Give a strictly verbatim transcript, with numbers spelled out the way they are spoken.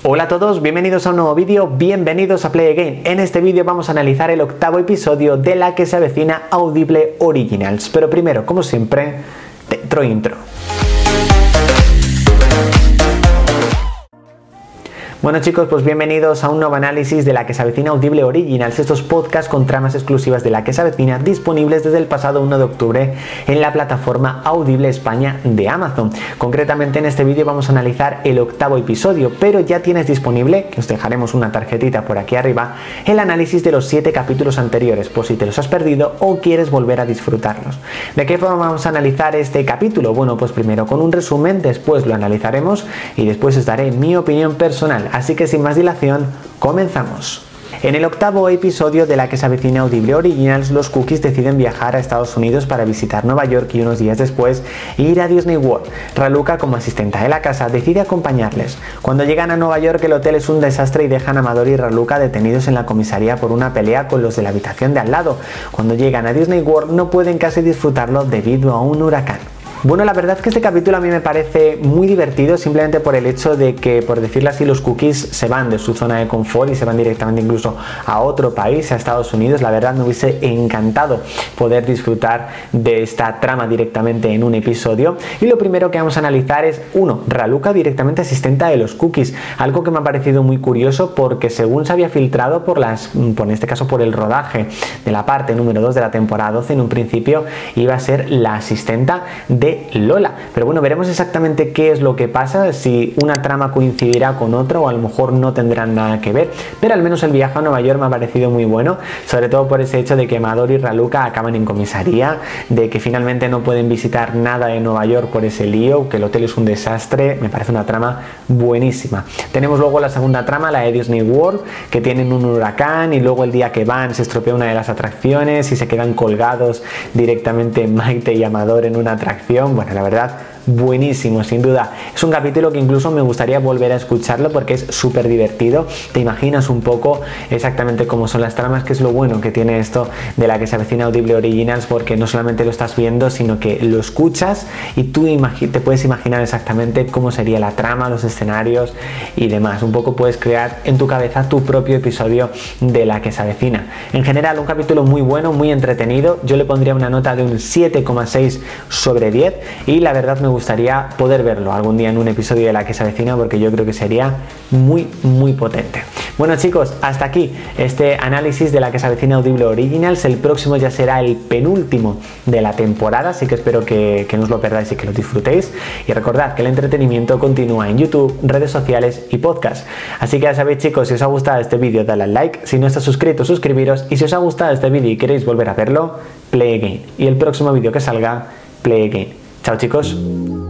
Hola a todos, bienvenidos a un nuevo vídeo, bienvenidos a Play Again. En este vídeo vamos a analizar el octavo episodio de La que se avecina Audible Originals. Pero primero, como siempre, dentro intro. Bueno chicos, pues bienvenidos a un nuevo análisis de La que se avecina Audible Originals, estos podcasts con tramas exclusivas de La que se avecina disponibles desde el pasado uno de octubre en la plataforma Audible España de Amazon. Concretamente en este vídeo vamos a analizar el octavo episodio, pero ya tienes disponible, que os dejaremos una tarjetita por aquí arriba, el análisis de los siete capítulos anteriores, por si te los has perdido o quieres volver a disfrutarlos. ¿De qué forma vamos a analizar este capítulo? Bueno, pues primero con un resumen, después lo analizaremos y después os daré mi opinión personal. Así que sin más dilación, comenzamos. En el octavo episodio de La que se avecina Audible Originals, los Cookies deciden viajar a Estados Unidos para visitar Nueva York y unos días después ir a Disney World. Raluca, como asistenta de la casa, decide acompañarles. Cuando llegan a Nueva York, el hotel es un desastre y dejan a Amador y Raluca detenidos en la comisaría por una pelea con los de la habitación de al lado. Cuando llegan a Disney World no pueden casi disfrutarlo debido a un huracán. Bueno, la verdad es que este capítulo a mí me parece muy divertido simplemente por el hecho de que, por decirlo así, los Cookies se van de su zona de confort y se van directamente incluso a otro país, a Estados Unidos. La verdad me hubiese encantado poder disfrutar de esta trama directamente en un episodio. Y lo primero que vamos a analizar es, uno, Raluca directamente asistenta de los Cookies, algo que me ha parecido muy curioso porque según se había filtrado por las, por en este caso por el rodaje de la parte número dos de la temporada doce, en un principio iba a ser la asistenta de Lola, pero bueno, veremos exactamente qué es lo que pasa, si una trama coincidirá con otra o a lo mejor no tendrán nada que ver, pero al menos el viaje a Nueva York me ha parecido muy bueno, sobre todo por ese hecho de que Amador y Raluca acaban en comisaría, de que finalmente no pueden visitar nada de Nueva York por ese lío, que el hotel es un desastre. Me parece una trama buenísima. Tenemos luego la segunda trama, la de Disney World, que tienen un huracán y luego el día que van se estropea una de las atracciones y se quedan colgados directamente Maite y Amador en una atracción. Bueno, la verdad, buenísimo, sin duda. Es un capítulo que incluso me gustaría volver a escucharlo porque es súper divertido. Te imaginas un poco exactamente cómo son las tramas, que es lo bueno que tiene esto de La que se avecina Audible Originals, porque no solamente lo estás viendo, sino que lo escuchas y tú te puedes imaginar exactamente cómo sería la trama, los escenarios y demás. Un poco puedes crear en tu cabeza tu propio episodio de La que se avecina. En general, un capítulo muy bueno, muy entretenido. Yo le pondría una nota de un siete coma seis sobre diez y la verdad me gustaría poder verlo algún día en un episodio de La que se avecina porque yo creo que sería muy muy potente. Bueno chicos, hasta aquí este análisis de La que se avecina Audible Originals. El próximo ya será el penúltimo de la temporada, así que espero que, que no os lo perdáis y que lo disfrutéis. Y recordad que el entretenimiento continúa en YouTube, redes sociales y podcast. Así que ya sabéis chicos, si os ha gustado este vídeo dale al like, si no estáis suscritos suscribiros y si os ha gustado este vídeo y queréis volver a verlo, Play Again. Y el próximo vídeo que salga, Play Again. Chao chicos.